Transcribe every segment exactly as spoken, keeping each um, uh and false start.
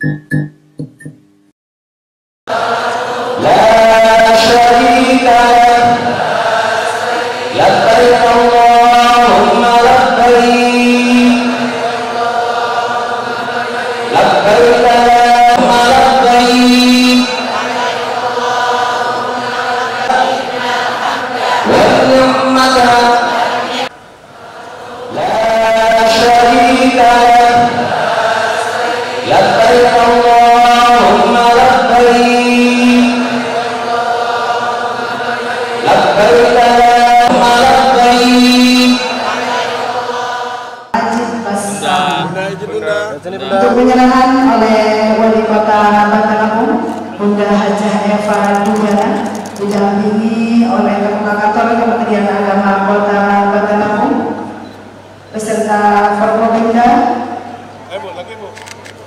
Untuk penyerahan oleh Wali Kota Bandar Bunda Hajah Eva Dugana, didampingi oleh Ketua Kantor Kementerian Agama Kota Bandar beserta Forkopimda. Eh, Bu, lagi, Bu.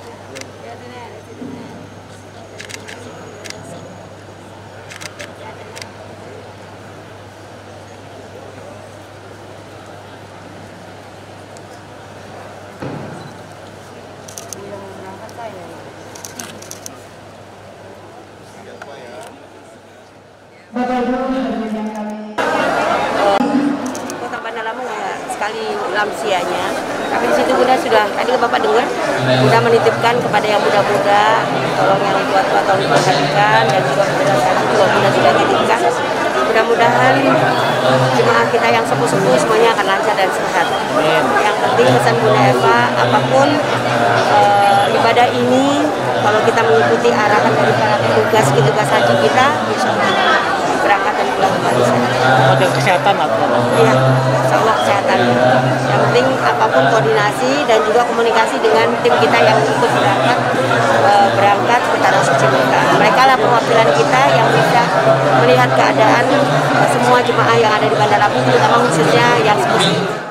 Bapak Ibu hadirin yang kami Kota Bandar Lampung sekali lansianya, tapi di situ Bunda sudah, tadi Bapak dengar, Bunda menitipkan kepada yang muda-muda, tolong yang tua-tua tolong diperhatikan, dan juga kepada saya juga Bunda sudah titipkan. Mudah-mudahan jemaah kita yang sepuh-sepuh semuanya akan lancar dan sehat. Yang penting pesan Bunda Eva, apapun uh, ibadah ini, kalau kita mengikuti arahan dari para petugas petugas haji kita, insya Allah berangkat dan pulang kembali sehat. Ada kesehatan atau? Iya, insya Allah kesehatan. Yang penting apapun koordinasi dan juga komunikasi dengan tim kita yang ikut berangkat uh, berangkat ke Tanah Suci Mekah. Mereka lah perwakilan kita yang bisa melihat keadaan uh, semua jemaah yang ada di Bandar Lampung, terutama khususnya yang sepuh.